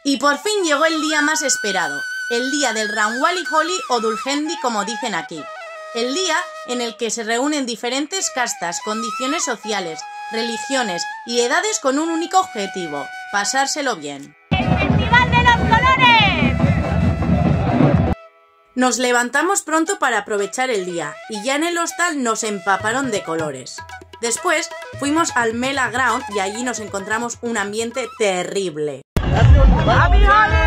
Y por fin llegó el día más esperado, el día del Rangwali Holi o Dulhendi, como dicen aquí. El día en el que se reúnen diferentes castas, condiciones sociales, religiones y edades con un único objetivo: pasárselo bien. ¡El Festival de los Colores! Nos levantamos pronto para aprovechar el día y ya en el hostal nos empaparon de colores. Después fuimos al Mela Ground y allí nos encontramos un ambiente terrible. ¡Happy Holi!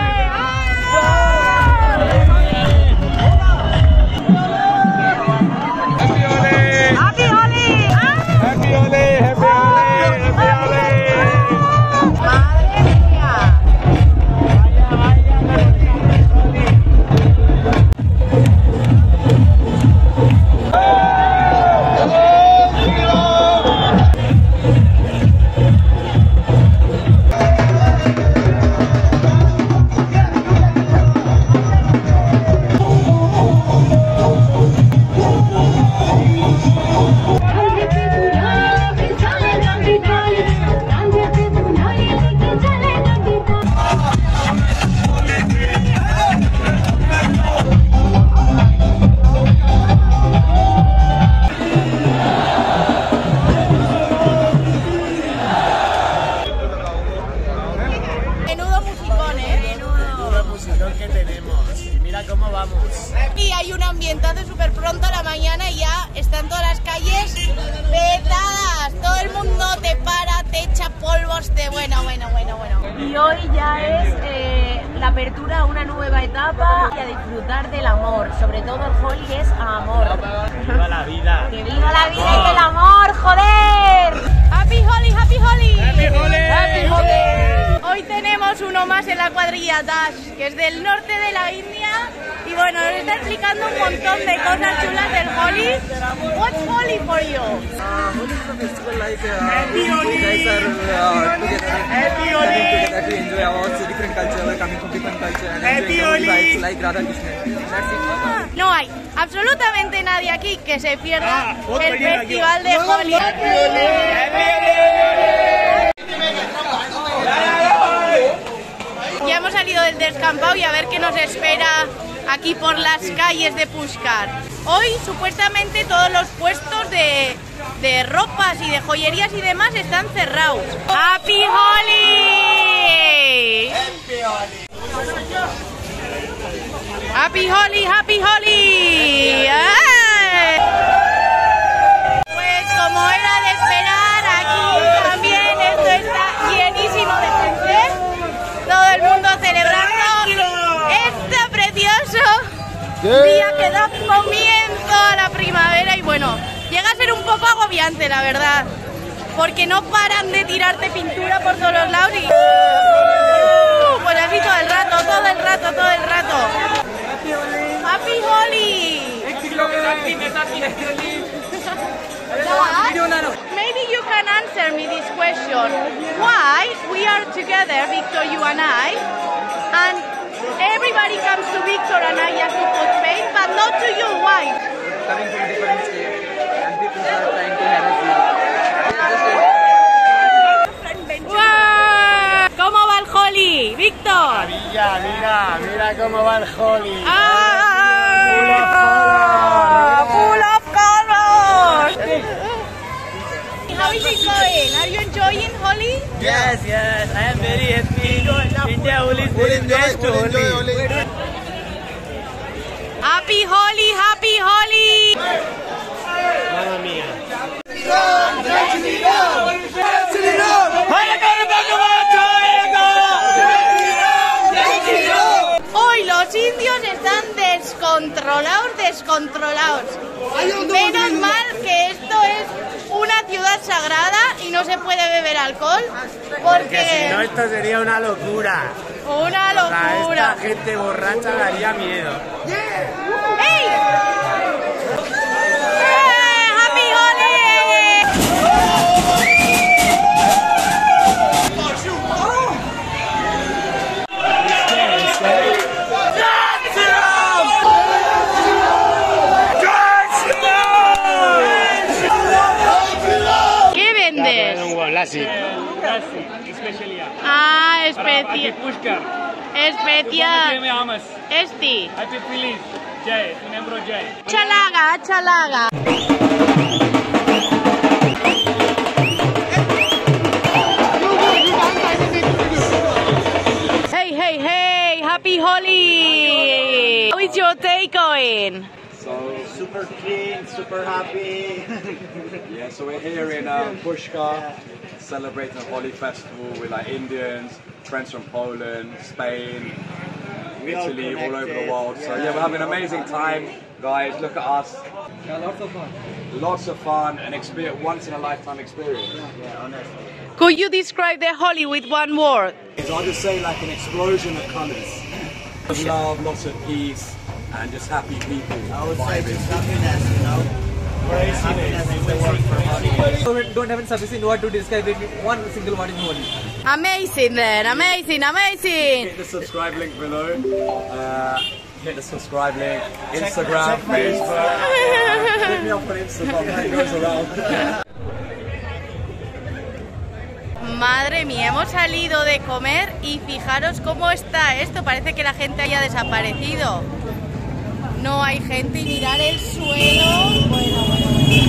¿Cómo vamos? Y hay un ambientazo súper pronto a la mañana y ya están todas las calles petadas. Todo el mundo te para, te echa polvos de bueno. Y hoy ya es la apertura a una nueva etapa y a disfrutar del amor. Sobre todo el Holi es amor. ¡Viva la vida! ¡Que viva la vida y el amor, joder! ¡Happy Holi, happy Holi! ¡Happy Holi! ¡Happy Holi! Hoy tenemos uno más en la cuadrilla, Dash, que es del norte de la India. Y bueno, nos está explicando un montón de cosas chulas del Holi. What's Holi for you? Holi is a festival like Happy Holi! you guys are together, Happy Holi! together to enjoy our different culture, we're coming from different culture and Happy enjoying Holi! vibes like Radha Krishna. That's it. No hay absolutamente nadie aquí que se pierda otro el día festival yo. de Holi. Ya hemos salido del descampado y a ver qué nos espera aquí por las calles de Pushkar. Hoy supuestamente todos los puestos de ropas y de joyerías y demás están cerrados. ¡Happy Holi! ¡Happy Holi! ¡Happy Holi! ¡Ay! Pues como era de esperar, aquí también esto está llenísimo de gente. Todo el mundo celebrando este precioso día que da comienzo a la primavera. Y bueno, llega a ser un poco agobiante, la verdad, porque no paran de tirarte pintura por todos los lados y pues así todo el rato. ¡Happy Holi! Maybe you can answer me this question. Why we are together, Victor, you and I, and everybody comes to Victor and I just to put paint, but not to you? Why? Coming from different states and people are trying to harass you. ¡Wow! ¿Cómo va el Holi, Víctor? Mira cómo va el Holi. Full of colors! How is it going? Are you enjoying Holi? Yes, I am very happy. India Holi is very best Holi. Happy Holi, happy Holi! Mamma mía. Hoy los indios están descontrolados. Menos mal que esto es una ciudad sagrada y no se puede beber alcohol, porque Si no, esto sería una locura. una A locura. esta gente borracha daría miedo. ¡Hey! ¡Happy Holi! ¿Qué vendes? Lassi. Ah, especie. Pushkar. Especial. Esti. Happy feliz. Jai. Tu membro Jai. Chalaga, chalaga. Hey, happy Holi! How is your day going? So super clean, super happy. Yeah, so we're here in Pushkar, celebrating the Holi festival with like Indians, friends from Poland, Spain, Italy, all over the world. So yeah, we're having an amazing time, guys. Look at us. Yeah, lots of fun. Lots of fun, an experience, once in a lifetime experience. Yeah, honestly. Could you describe the Holi with one word? So I'll just say like an explosion of colours. Love, lots of peace, and just happy people. I would say just happiness, you know. Happiness is the word for Holi. Don't have sufficient word to describe it. One single word in Holi. Amazing then, amazing. Hit the subscribe link below. Hit the subscribe link. Instagram, Facebook. Hit me up on Instagram. It goes around. Madre mía, hemos salido de comer y fijaros cómo está esto. Parece que la gente haya desaparecido. No hay gente y mirar el suelo. Bueno.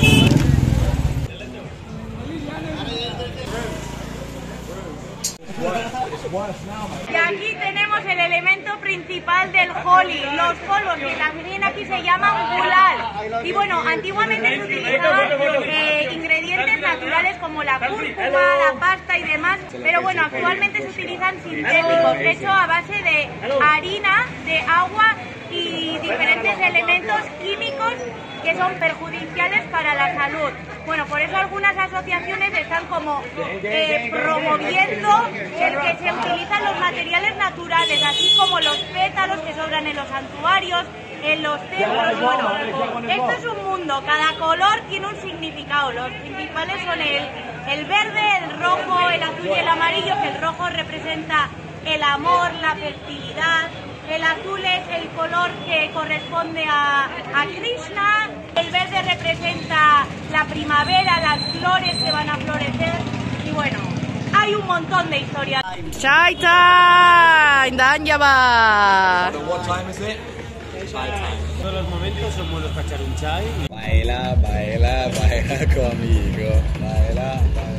Y aquí tenemos el elemento principal del Holi, los polvos que también aquí se llaman gulal. Y bueno, antiguamente se utilizaban ingredientes naturales como la cúrcuma, la pasta y demás, pero bueno, actualmente se utilizan sintéticos, hechos a base de harina, de agua y diferentes elementos químicos que son perjudiciales para la salud. Bueno, por eso algunas asociaciones están como promoviendo el que se utilizan los materiales naturales, así como los pétalos que sobran en los santuarios, en los templos. Bueno, esto es un mundo, cada color tiene un significado. Los principales son el verde, el rojo, el azul y el amarillo, que el rojo representa el amor, la fertilidad. El azul es el color que corresponde a Krishna, el verde representa la primavera, las flores que van a florecer y bueno, hay un montón de historias. Chai time, Danjaba. What time is it? Chai time. Todos los momentos son buenos para echar un chai. Baila conmigo. Baila.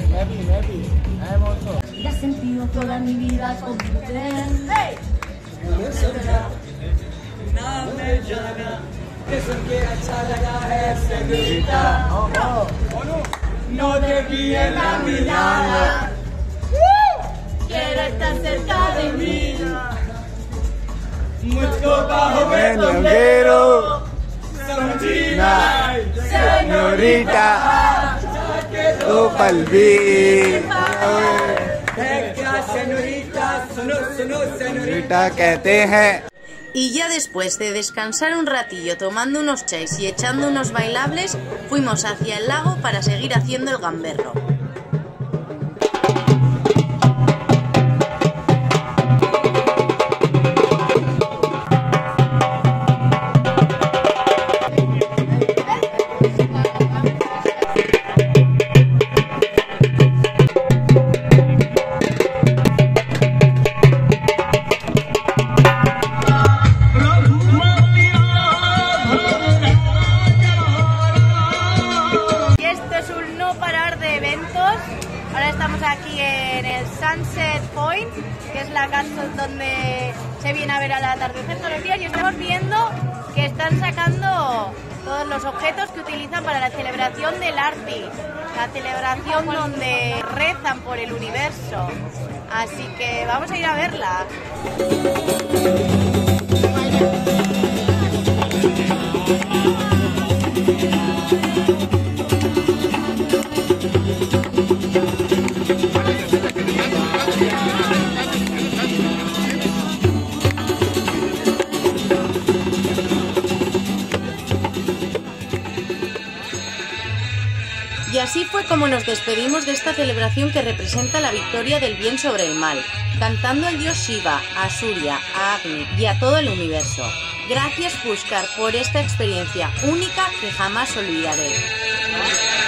Ya he sentido toda mi vida con usted. ¡Hey! No desvíes la mirada. Quiero estar cerca de mí. Mucho bajo el sombrero, señorita, tu palví. Señorita, कहते हैं. Y ya después de descansar un ratillo tomando unos chais y echando unos bailables, fuimos hacia el lago para seguir haciendo el gamberro. Ahora estamos aquí en el Sunset Point, que es la casa donde se viene a ver al atardecer todos los días, y estamos viendo que están sacando todos los objetos que utilizan para la celebración del Arti, la celebración donde rezan por el universo. Así que vamos a ir a verla. Y así fue como nos despedimos de esta celebración que representa la victoria del bien sobre el mal, cantando al dios Shiva, a Surya, a Agni y a todo el universo. Gracias Pushkar por esta experiencia única que jamás olvidaré.